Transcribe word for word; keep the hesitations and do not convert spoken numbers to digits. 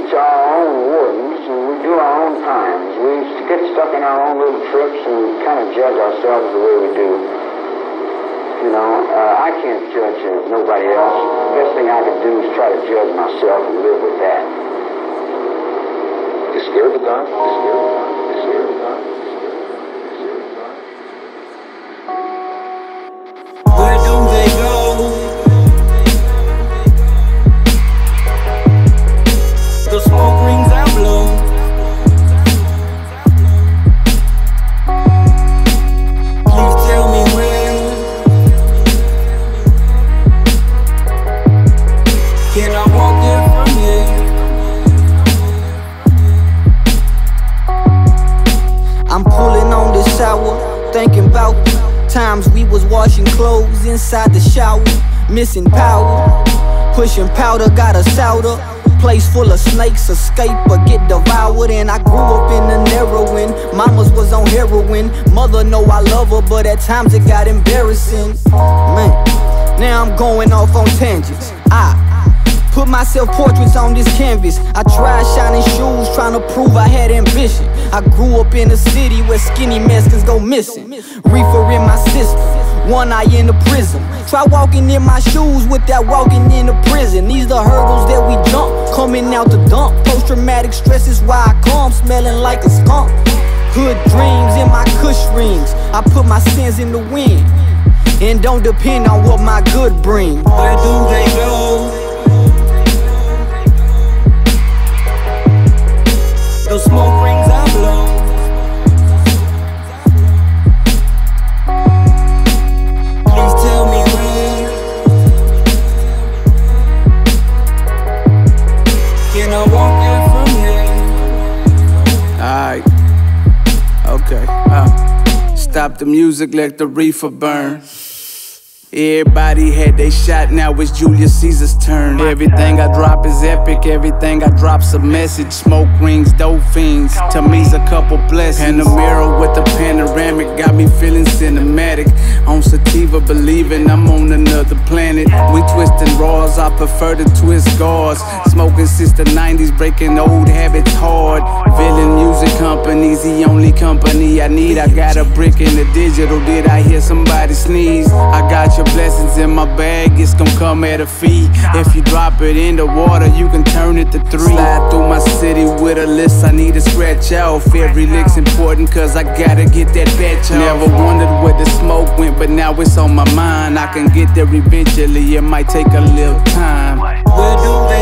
each our own wardens, and we do our own times. We get stuck in our own little trips and kind of judge ourselves the way we do. You know, uh, I can't judge uh, nobody else. The best thing I can do is try to judge myself and live with that. You scared of the dark? You scared of the dark? You scared of the dark? Where do they go? The smoke rings I blow. Please tell me where. Can I walk there from here? I'm pulling on the shower, thinking about times we was washing clothes inside the shower, missing power, pushing powder, got us out of place full of snakes, escape or get devoured. And I grew up in the narrowing, mamas was on heroin, mother know I love her, but at times it got embarrassing. Man, now I'm going off on tangents. I put myself portraits on this canvas. I tried shining shoes, trying to prove I had ambition. I grew up in a city where skinny Mexicans go missing. Reefer in my system, one eye in the prison. Try walking in my shoes without walking in the prison. These the hurdles that we jump, coming out the dump. Post-traumatic stress is why I come, smelling like a skunk. Hood dreams in my cush rings. I put my sins in the wind, and don't depend on what my good brings. Where do they go? The smoke rings I blow. Please tell me where. Can I walk there from here? Alright, okay, uh, stop the music, let the reefer burn. Everybody had they shot, now it's Julius Caesar's turn. Everything I drop is epic, everything I drop's a message. Smoke rings, dope fiends, to me's a couple blessings. And the mirror with the panoramic got me feeling cinematic. On sativa, believing I'm on another planet. We twisting raws, I prefer to twist gauze. Smoking since the nineties, breaking old habits hard. Villain music companies, the only company I need. I got a brick in the digital, did I hear somebody sneeze? I got your blessings in my bag, it's gon' come at a fee. If you drop it in the water, you can turn it to three. Slide through my city with a list I need to scratch off. Every lick's important cause I gotta get that batch off. Never wondered where the smoke went, but now it's on my mind. I can get there eventually, it might take a little time. Where do